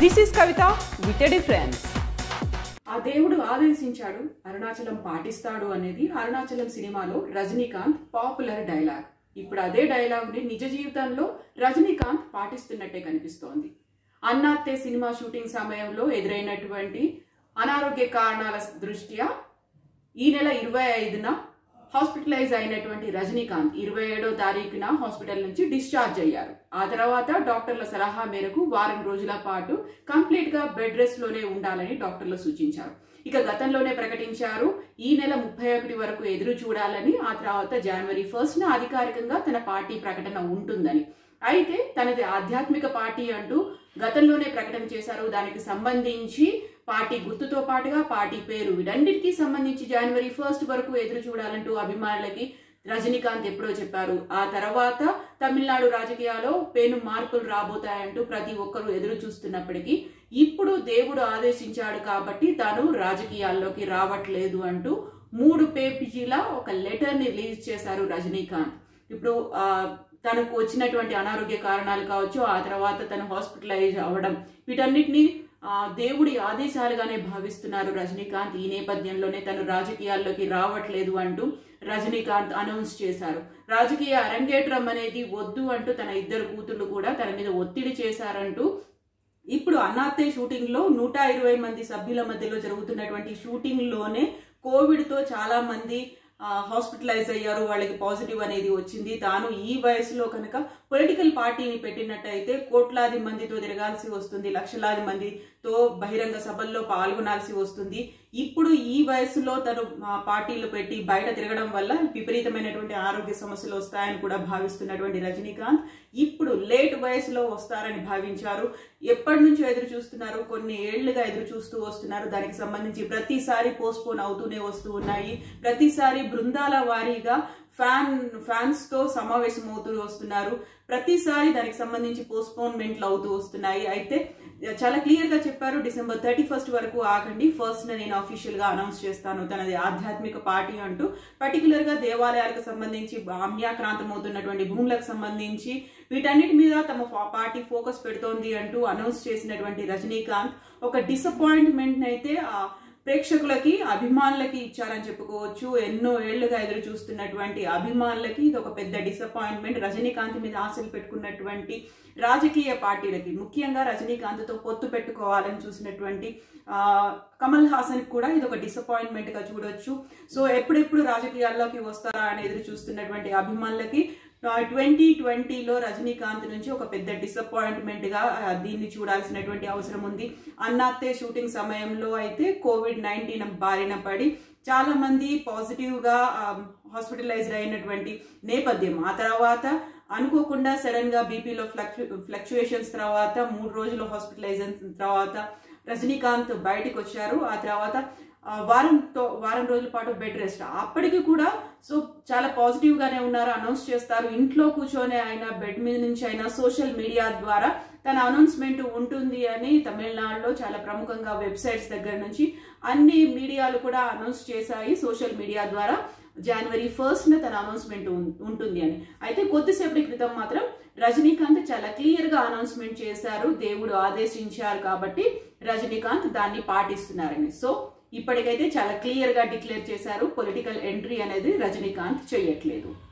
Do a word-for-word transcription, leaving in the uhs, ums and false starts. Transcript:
This is Kavita with a difference. ఆ దేవుడు ఆదేశించాడు అరుణాచలం పాటిస్తాడు అనేది అరుణాచలం సినిమాలో రజనీకాంత్ పాపులర్ డైలాగ్. ఇప్పుడు అదే డైలాగ్ ని నిజ జీవితంలో రజనీకాంత్ పాటిస్తున్నట్టే కనిపిస్తోంది. అన్నాత్తే సినిమా షూటింగ్ సమయంలో ఎదురైనటువంటి అనారోగ్య కారణాల దృష్ట్యా ఈ నెల ఇరవై ఐదున హాస్పిటలైజ్ అయినటువంటి రజనీకాంత్ ఇరవై ఏడో తారీఖున హాస్పిటల్ నుంచి డిశ్చార్జ్ అయ్యారు. ఆ తర్వాత డాక్టర్ల సలహా మేరకు వారం రోజుల పాటు కంప్లీట్ గా బెడ్ రెస్ట్ లోనే ఉండాలని డాక్టర్లు సూచించారు. ఇక గతంలోనే ప్రకటించారు ఈ నెల ముప్పై ఒకటి వరకు ఎదురు చూడాలని, ఆ తర్వాత జనవరి ఫస్ట్ న అధికారికంగా తన పార్టీ ప్రకటన ఉంటుందని. అయితే తనది ఆధ్యాత్మిక పార్టీ అంటూ గతంలోనే ప్రకటన చేశారు. దానికి సంబంధించి పార్టీ గుర్తుతో పాటుగా పార్టీ పేరు వీటన్నిటికీ సంబంధించి జనవరి ఫస్ట్ వరకు ఎదురు చూడాలంటూ అభిమానులకి రజనీకాంత్ ఎప్పుడో చెప్పారు. ఆ తర్వాత తమిళనాడు రాజకీయాల్లో పెను మార్పులు రాబోతాయంటూ ప్రతి ఒక్కరూ ఎదురు చూస్తున్నప్పటికీ ఇప్పుడు దేవుడు ఆదేశించాడు కాబట్టి తాను రాజకీయాల్లోకి రావట్లేదు అంటూ మూడు పేజీల ఒక లెటర్ ని రిలీజ్ చేశారు రజనీకాంత్. ఇప్పుడు ఆ తనకు వచ్చినటువంటి అనారోగ్య కారణాలు కావచ్చు, ఆ తర్వాత తను హాస్పిటలైజ్ అవ్వడం, వీటన్నిటిని ఆ దేవుడి ఆదేశాలుగానే భావిస్తున్నారు రజనీకాంత్. ఈ నేపథ్యంలోనే తను రాజకీయాల్లోకి రావట్లేదు అంటూ రజనీకాంత్ అనౌన్స్ చేశారు. రాజకీయ అరంగేట్రం అనేది వద్దు అంటూ తన ఇద్దరు కూతుళ్లు కూడా తన మీద ఒత్తిడి చేశారంటూ ఇప్పుడు అన్నాత్తే షూటింగ్ లో నూట ఇరవై మంది సభ్యుల మధ్యలో జరుగుతున్నటువంటి షూటింగ్ లోనే కోవిడ్ తో చాలా మంది హాస్పిటలైజ్ అయ్యారు, వాళ్ళకి పాజిటివ్ అనేది వచ్చింది. తాను ఈ వయసులో కనుక పొలిటికల్ పార్టీని పెట్టినట్టయితే కోట్లాది మందితో తిరగాల్సి వస్తుంది, లక్షలాది మందితో బహిరంగ సభల్లో పాల్గొనాల్సి వస్తుంది. ఇప్పుడు ఈ వయసులో తను పార్టీలు పెట్టి బయట తిరగడం వల్ల విపరీతమైనటువంటి ఆరోగ్య సమస్యలు వస్తాయని కూడా భావిస్తున్నటువంటి రజనీకాంత్ ఇప్పుడు లేట్ వయసులో వస్తారని భావించారు. ఎప్పటి నుంచో ఎదురు చూస్తున్నారు, కొన్ని ఏళ్లుగా ఎదురు చూస్తూ వస్తున్నారు. దానికి సంబంధించి ప్రతిసారి పోస్ట్ పోన్ అవుతూనే వస్తూ ఉన్నాయి. ప్రతిసారి బృందాల వారీగా ఫ్యాన్ ఫ్యాన్స్ తో సమావేశం అవుతూ వస్తున్నారు. ప్రతిసారి దానికి సంబంధించి పోస్ట్ పోన్మెంట్లు అవుతూ వస్తున్నాయి. అయితే చాలా క్లియర్ గా చెప్పారు, డిసెంబర్ థర్టీ ఫస్ట్ వరకు ఆగండి, ఫస్ట్ నేను అఫీషియల్ గా అనౌన్స్ చేస్తాను తనది ఆధ్యాత్మిక పార్టీ అంటూ. పర్టికులర్ గా దేవాలయాలకు సంబంధించి అన్యాక్రాంతమవుతున్నటువంటి భూములకు సంబంధించి వీటన్నిటి మీద తమ పార్టీ ఫోకస్ పెడుతోంది అంటూ అనౌన్స్ చేసినటువంటి రజనీకాంత్ ఒక డిసప్పాయింట్మెంట్ అయితే ఆ ప్రేక్షకులకి అభిమానులకి ఇచ్చారని చెప్పుకోవచ్చు. ఎన్నో ఏళ్లుగా ఎదురు చూస్తున్నటువంటి అభిమానులకి ఇది ఒక పెద్ద డిసప్పాయింట్మెంట్. రజనీకాంత్ మీద ఆశలు పెట్టుకున్నటువంటి రాజకీయ పార్టీలకి, ముఖ్యంగా రజనీకాంత్ తో పొత్తు పెట్టుకోవాలని చూసినటువంటి ఆ కమల్ హాసన్ కూడా ఇది ఒక డిసప్పాయింట్మెంట్ గా చూడొచ్చు. సో ఎప్పుడెప్పుడు రాజకీయాల్లోకి వస్తారా అని ఎదురు చూస్తున్నటువంటి అభిమానులకి ట్వంటీ ట్వంటీలో రజనీకాంత్ నుంచి ఒక పెద్ద డిసప్పాయింట్మెంట్ గా దీన్ని చూడాల్సినటువంటి అవసరం ఉంది. అన్నాత్తే షూటింగ్ సమయంలో అయితే కోవిడ్ నైన్టీన్ బారిన పడి చాలా మంది పాజిటివ్ గా హాస్పిటలైజ్డ్ అయినటువంటి నేపథ్యం. ఆ తర్వాత అనుకోకుండా సడన్ గా బీపీలో ఫ్లక్చు ఫ్లక్చుయేషన్స్ తర్వాత మూడు రోజులు హాస్పిటలైజ్ అయిన తర్వాత రజనీకాంత్ బయటకు వచ్చారు. ఆ తర్వాత వారంతో వారం రోజుల పాటు బెడ్ రెస్ట్. అప్పటికి కూడా సో చాలా పాజిటివ్ గానే ఉన్నారు, అనౌన్స్ చేస్తారు. ఇంట్లో కూర్చొని అయినా బెడ్ మీద నుంచి అయినా సోషల్ మీడియా ద్వారా తన అనౌన్స్మెంట్ ఉంటుంది అని తమిళనాడులో చాలా ప్రముఖంగా వెబ్సైట్స్ దగ్గర నుంచి అన్ని మీడియాలు కూడా అనౌన్స్ చేశాయి సోషల్ మీడియా ద్వారా జనవరి ఫస్ట్ న తన అనౌన్స్మెంట్ ఉంటుంది అని. అయితే కొద్దిసేపటి క్రితం మాత్రం రజనీకాంత్ చాలా క్లియర్ గా అనౌన్స్మెంట్ చేశారు, దేవుడు ఆదేశించారు కాబట్టి రజనీకాంత్ దాన్ని పాటిస్తున్నారని. సో ఇప్పటికైతే చాలా క్లియర్ గా డిక్లేర్ చేశారు, పొలిటికల్ ఎంట్రీ అనేది రజనీకాంత్ చేయట్లేదు.